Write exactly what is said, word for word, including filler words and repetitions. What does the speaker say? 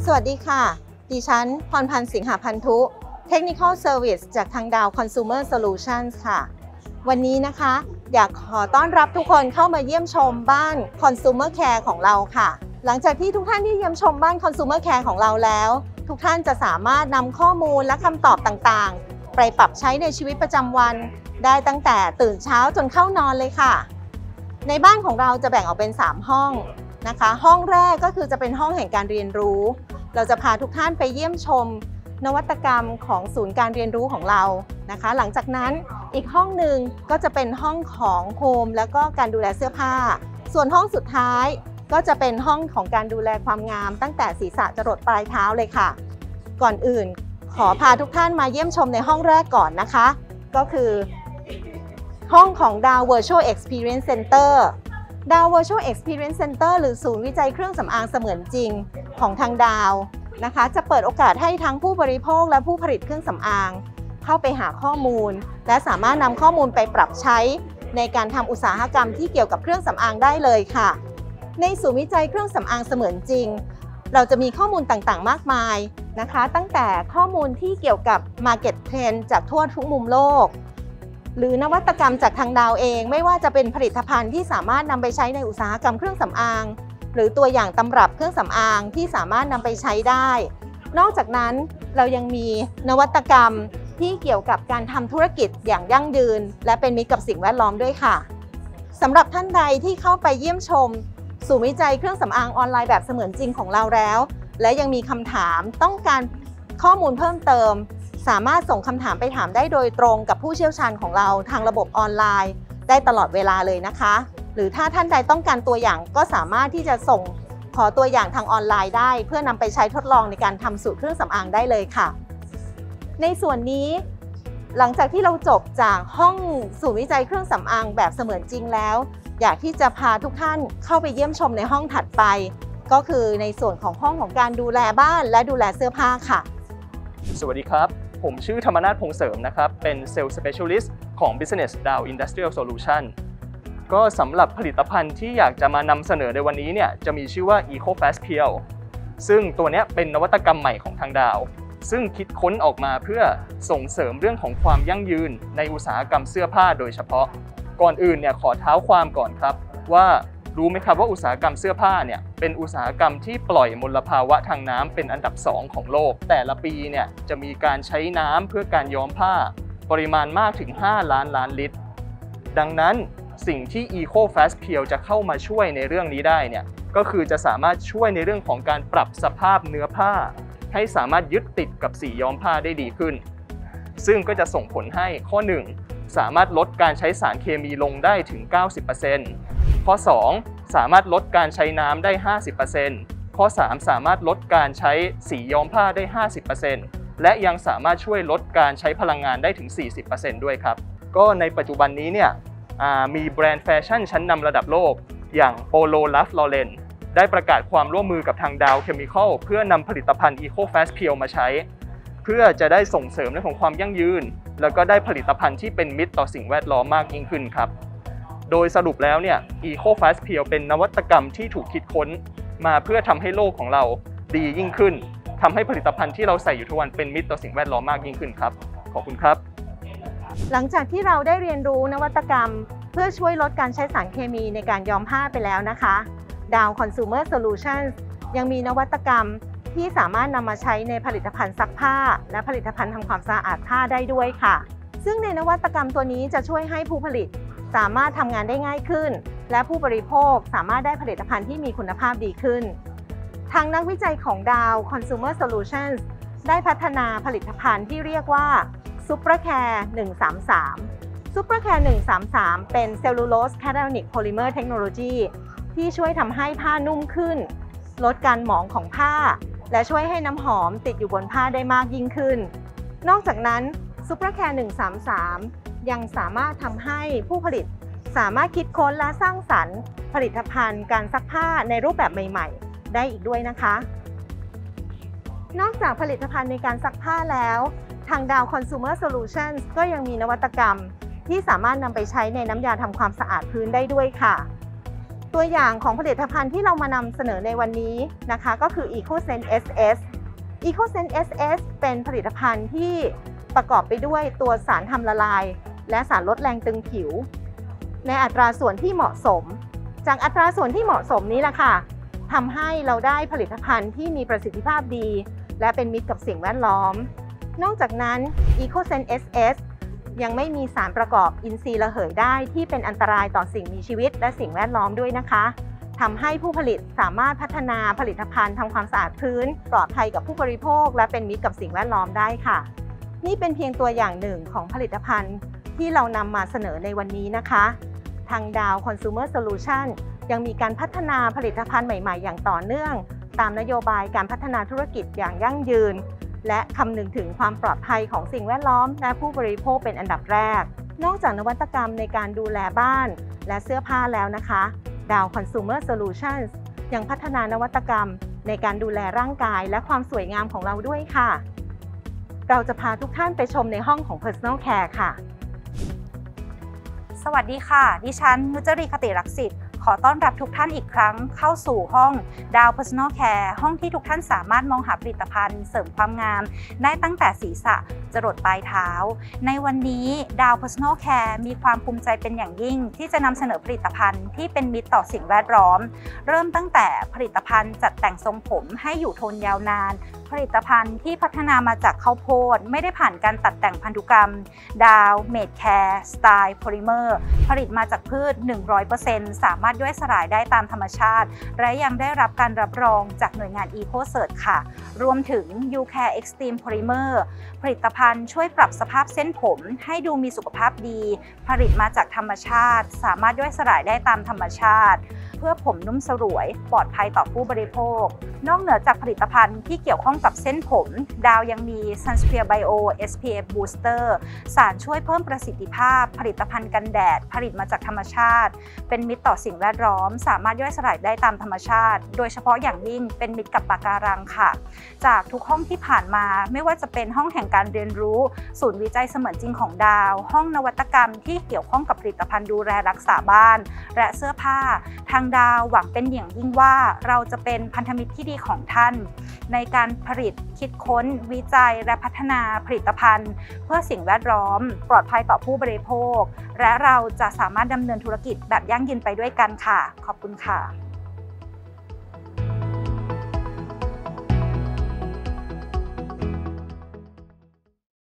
สวัสดีค่ะดิฉันพรพันธ์สิงหพันธุ Technical Service จากทางดาว Consumer Solutions ค่ะวันนี้นะคะอยากขอต้อนรับทุกคนเข้ามาเยี่ยมชมบ้าน Consumer Care ของเราค่ะหลังจากที่ทุกท่านที่เยี่ยมชมบ้าน Consumer Care ของเราแล้วทุกท่านจะสามารถนำข้อมูลและคำตอบต่างๆไปปรับใช้ในชีวิตประจำวันได้ตั้งแต่ตื่นเช้าจนเข้านอนเลยค่ะในบ้านของเราจะแบ่งออกเป็นสามห้องนะคะห้องแรกก็คือจะเป็นห้องแห่งการเรียนรู้เราจะพาทุกท่านไปเยี่ยมชมนวัตกรรมของศูนย์การเรียนรู้ของเรานะคะหลังจากนั้นอีกห้องหนึ่งก็จะเป็นห้องของโฮมแล้วก็การดูแลเสื้อผ้าส่วนห้องสุดท้ายก็จะเป็นห้องของการดูแลความงามตั้งแต่ศีรษะจรดปลายเท้าเลยค่ะก่อนอื่นขอพาทุกท่านมาเยี่ยมชมในห้องแรกก่อนนะคะก็คือห้องของดาว Virtual Experience Center ดาว Virtual Experience Center หรือศูนย์วิจัยเครื่องสำอางเสมือนจริงของทางดาวนะคะจะเปิดโอกาสให้ทั้งผู้บริโภคและผู้ผลิตเครื่องสำอางเข้าไปหาข้อมูลและสามารถนำข้อมูลไปปรับใช้ในการทำอุตสาหกรรมที่เกี่ยวกับเครื่องสำอางได้เลยค่ะในศูนย์วิจัยเครื่องสำอางเสมือนจริงเราจะมีข้อมูลต่างๆมากมายนะคะตั้งแต่ข้อมูลที่เกี่ยวกับ Market Trend จากทั่วทุกมุมโลกหรือนวัตกรรมจากทางดาวเองไม่ว่าจะเป็นผลิตภัณฑ์ที่สามารถนำไปใช้ในอุตสาหกรรมเครื่องสำอางหรือตัวอย่างตำรับเครื่องสำอางที่สามารถนำไปใช้ได้นอกจากนั้นเรายังมีนวัตกรรมที่เกี่ยวกับการทำธุรกิจอย่างยั่งยืนและเป็นมิตรกับสิ่งแวดล้อมด้วยค่ะสำหรับท่านใดที่เข้าไปเยี่ยมชมศูนย์วิจัยเครื่องสำอางออนไลน์แบบเสมือนจริงของเราแล้วและยังมีคำถามต้องการข้อมูลเพิ่มเติมสามารถส่งคำถามไปถามได้โดยตรงกับผู้เชี่ยวชาญของเราทางระบบออนไลน์ได้ตลอดเวลาเลยนะคะหรือถ้าท่านใดต้องการตัวอย่างก็สามารถที่จะส่งขอตัวอย่างทางออนไลน์ได้เพื่อนำไปใช้ทดลองในการทำสูตรเครื่องสำอางได้เลยค่ะในส่วนนี้หลังจากที่เราจบจากห้องศูนย์วิจัยเครื่องสำอางแบบเสมือนจริงแล้วอยากที่จะพาทุกท่านเข้าไปเยี่ยมชมในห้องถัดไปก็คือในส่วนของห้องของการดูแลบ้านและดูแลเสื้อผ้าค่ะสวัสดีครับผมชื่อธรรมนาถพงษ์เสริมนะครับเป็น Sales Specialist ของ Business Dow Industrial Solution ก็สำหรับผลิตภัณฑ์ที่อยากจะมานำเสนอในวันนี้เนี่ยจะมีชื่อว่า Eco Fast Peel ซึ่งตัวนี้เป็นนวัตกรรมใหม่ของทางดาวซึ่งคิดค้นออกมาเพื่อส่งเสริมเรื่องของความยั่งยืนในอุตสาหกรรมเสื้อผ้าโดยเฉพาะก่อนอื่นเนี่ยขอเท้าความก่อนครับว่ารู้ไหมครับว่าอุตสาหกรรมเสื้อผ้าเนี่ยเป็นอุตสาหกรรมที่ปล่อยมลภาวะทางน้ำเป็นอันดับสองของโลกแต่ละปีเนี่ยจะมีการใช้น้ำเพื่อการย้อมผ้าปริมาณมากถึงห้าล้านล้านลิตรดังนั้นสิ่งที่ Eco Fast Peel จะเข้ามาช่วยในเรื่องนี้ได้เนี่ยก็คือจะสามารถช่วยในเรื่องของการปรับสภาพเนื้อผ้าให้สามารถยึดติดกับสีย้อมผ้าได้ดีขึ้นซึ่งก็จะส่งผลให้ข้อหนึ่งสามารถลดการใช้สารเคมีลงได้ถึง เก้าสิบเปอร์เซ็นต์ ข้อสองสามารถลดการใช้น้ำได้ ห้าสิบเปอร์เซ็นต์ ข้อสามสามารถลดการใช้สีย้อมผ้าได้ ห้าสิบเปอร์เซ็นต์ และยังสามารถช่วยลดการใช้พลังงานได้ถึง สี่สิบเปอร์เซ็นต์ ด้วยครับก็ในปัจจุบันนี้เนี่ยมีแบรนด์แฟชั่นชั้นนำระดับโลกอย่าง Polo Ralph Lauren ได้ประกาศความร่วมมือกับทาง Dow Chemical เพื่อนำผลิตภัณฑ์ Eco Fast Peel มาใช้เพื่อจะได้ส่งเสริมเรื่องของความยั่งยืนแล้วก็ได้ผลิตภัณฑ์ที่เป็นมิตรต่อสิ่งแวดล้อมมากยิ่งขึ้นครับโดยสรุปแล้วเนี่ย Eco Fast Peel เป็นนวัตกรรมที่ถูกคิดค้นมาเพื่อทำให้โลกของเราดียิ่งขึ้นทำให้ผลิตภัณฑ์ที่เราใส่อยู่ทุกวันเป็นมิตรต่อสิ่งแวดล้อมมากยิ่งขึ้นครับขอบคุณครับหลังจากที่เราได้เรียนรู้นวัตกรรมเพื่อช่วยลดการใช้สารเคมีในการย้อมผ้าไปแล้วนะคะ Dow Consumer Solutions ยังมีนวัตกรรมที่สามารถนำมาใช้ในผลิตภัณฑ์ซักผ้าและผลิตภัณฑ์ทำความสะอาดผ้าได้ด้วยค่ะซึ่งในนวัตกรรมตัวนี้จะช่วยให้ผู้ผลิตสามารถทำงานได้ง่ายขึ้นและผู้บริโภคสามารถได้ผลิตภัณฑ์ที่มีคุณภาพดีขึ้นทางนักวิจัยของ Dow Consumer Solutions ได้พัฒนาผลิตภัณฑ์ที่เรียกว่า Super Care หนึ่งสามสาม Super Care หนึ่งสามสามเป็น Cellulose Cationic Polymer Technology ที่ช่วยทำให้ผ้านุ่มขึ้นลดการหมองของผ้าและช่วยให้น้ำหอมติดอยู่บนผ้าได้มากยิ่งขึ้นนอกจากนั้น Super Care หนึ่งสามสามยังสามารถทำให้ผู้ผลิตสามารถคิดค้นและสร้างสรรค์ผลิตภัณฑ์การซักผ้าในรูปแบบใหม่ๆได้อีกด้วยนะคะนอกจากผลิตภัณฑ์ในการซักผ้าแล้วทาง Dow Consumer Solutions ก็ยังมีนวัตกรรมที่สามารถนำไปใช้ในน้ำยาทำความสะอาดพื้นได้ด้วยค่ะตัวอย่างของผลิตภัณฑ์ที่เรามานำเสนอในวันนี้นะคะก็คือ EcoSense เอส เอส EcoSense เอส เอส เป็นผลิตภัณฑ์ที่ประกอบไปด้วยตัวสารทำละลายและสารลดแรงตึงผิวในอัตราส่วนที่เหมาะสมจากอัตราส่วนที่เหมาะสมนี้แหละค่ะทำให้เราได้ผลิตภัณฑ์ที่มีประสิทธิภาพดีและเป็นมิตรกับสิ่งแวดล้อมนอกจากนั้น EcoSense เอส เอส ยังไม่มีสารประกอบอินทรีย์ระเหยได้ที่เป็นอันตรายต่อสิ่งมีชีวิตและสิ่งแวดล้อมด้วยนะคะทำให้ผู้ผลิตสามารถพัฒนาผลิตภัณฑ์ทำความสะอาดพื้นปลอดภัยกับผู้บริโภคและเป็นมิตรกับสิ่งแวดล้อมได้ค่ะนี่เป็นเพียงตัวอย่างหนึ่งของผลิตภัณฑ์ที่เรานำมาเสนอในวันนี้นะคะทางดาว Consumer Solution ยังมีการพัฒนาผลิตภัณฑ์ใหม่ๆอย่างต่อเนื่องตามนโยบายการพัฒนาธุรกิจอย่างยั่งยืนและคำนึงถึงความปลอดภัยของสิ่งแวดล้อมและผู้บริโภคเป็นอันดับแรกนอกจากนวัตกรรมในการดูแลบ้านและเสื้อผ้าแล้วนะคะดาว Consumer Solutions ยังพัฒนานวัตกรรมในการดูแลร่างกายและความสวยงามของเราด้วยค่ะเราจะพาทุกท่านไปชมในห้องของ Personal Care ค่ะสวัสดีค่ะดิฉันนุจรีคติรักษิตขอต้อนรับทุกท่านอีกครั้งเข้าสู่ห้องดาว Personal Care ห้องที่ทุกท่านสามารถมองหาผลิตภัณฑ์เสริมความงามได้ตั้งแต่ศีรษะจรดปลายเท้าในวันนี้ดาว Personal Care มีความภูมิใจเป็นอย่างยิ่งที่จะนำเสนอผลิตภัณฑ์ที่เป็นมิตรต่อสิ่งแวดล้อมเริ่มตั้งแต่ผลิตภัณฑ์จัดแต่งทรงผมให้อยู่ทนยาวนานผลิตภัณฑ์ที่พัฒนามาจากข้าวโพดไม่ได้ผ่านการตัดแต่งพันธุกรรมดาวเมดแคร์สไตล์โพลิเมอร์ผลิตมาจากพืช หนึ่งร้อยเปอร์เซ็นต์ สามารถย่อยสลายได้ตามธรรมชาติและยังได้รับการรับรองจากหน่วยงาน EcoCert ค่ะรวมถึง YouCare Extreme Polymer ผลิตภัณฑ์ช่วยปรับสภาพเส้นผมให้ดูมีสุขภาพดีผลิตมาจากธรรมชาติสามารถย่อยสลายได้ตามธรรมชาติเพื่อผมนุ่มสลวยปลอดภัยต่อผู้บริโภคนอกเหนือจากผลิตภัณฑ์ที่เกี่ยวข้องกับเส้นผมดาวยังมี Sunsphere Bio เอส พี เอฟ Booster สารช่วยเพิ่มประสิทธิภาพผลิตภัณฑ์กันแดดผลิตมาจากธรรมชาติเป็นมิตรต่อสิ่งแวดล้อมสามารถย่อยสลายได้ตามธรรมชาติโดยเฉพาะอย่างยิ่งเป็นมิตรกับปะการังค่ะจากทุกห้องที่ผ่านมาไม่ว่าจะเป็นห้องแห่งการเรียนรู้ศูนย์วิจัยเสมือนจริงของดาวห้องนวัตกรรมที่เกี่ยวข้องกับผลิตภัณฑ์ดูแลรักษาบ้านและเสื้อผ้าทางดาวหวังเป็นอย่างยิ่งว่าเราจะเป็นพันธมิตรที่ดีของท่านในการผลิตคิดค้นวิจัยและพัฒนาผลิตภัณฑ์เพื่อสิ่งแวดล้อมปลอดภัยต่อผู้บริโภคและเราจะสามารถดำเนินธุรกิจแบบยั่งยืนไปด้วยกันค่ะขอบคุณค่ะ